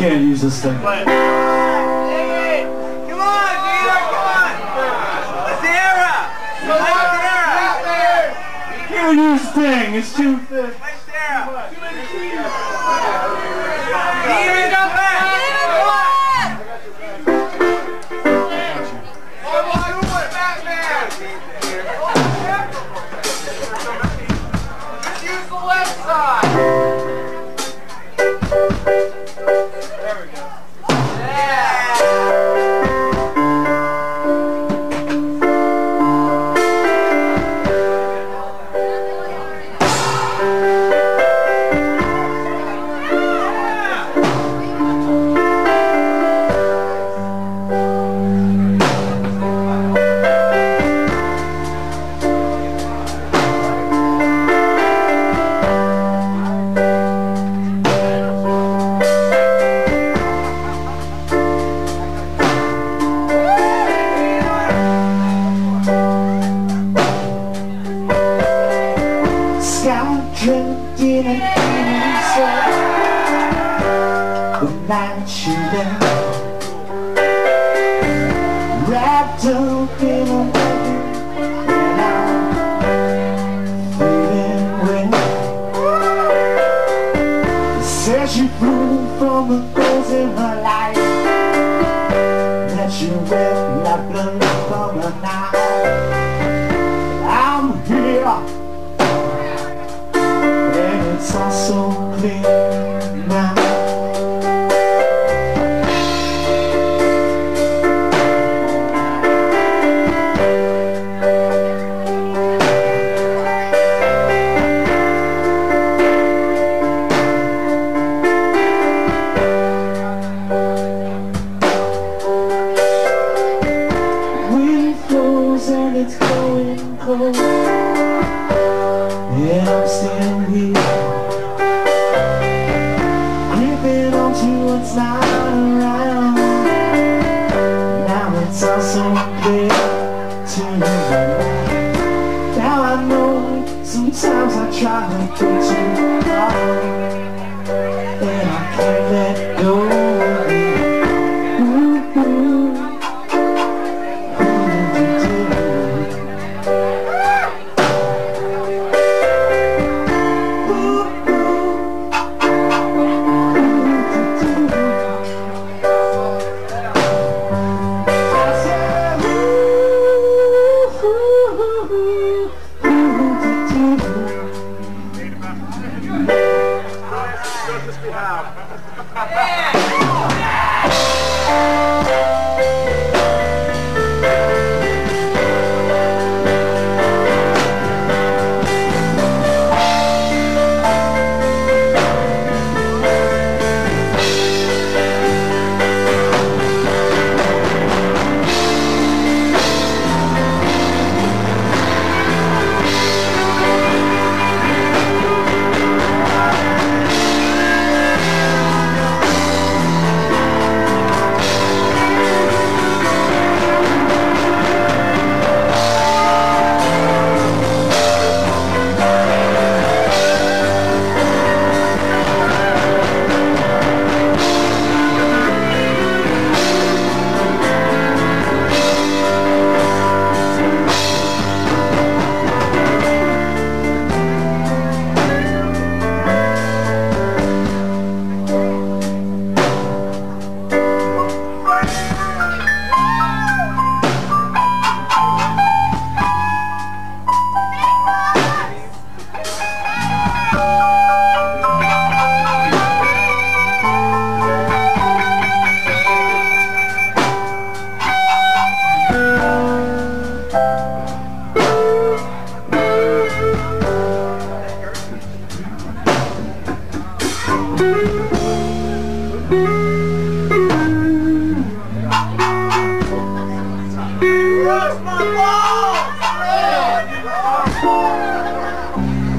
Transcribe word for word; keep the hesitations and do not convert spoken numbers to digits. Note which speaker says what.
Speaker 1: can't use this thing.
Speaker 2: Come on, Peter, come on! Sierra! Sierra!
Speaker 1: You can't use this thing, it's too thick.
Speaker 2: Sierra! Peter, go back! Come on! Come on, Batman! Just use the left side! There we go. Yeah!
Speaker 1: Drinking and feeling sad the night you left, wrapped up in a blanket, and I'm feeling wet. Said she flew from the goals in her life, that she wet like blood from the night. I'm here, it's all so clear now. Wind blows and it's going cold, and I'm still here, it's not around. Now it's all so clear to me. Now I know sometimes I try to go too far, and I can't let go of you. Ooh, ooh. Who did you do? Where's my ball?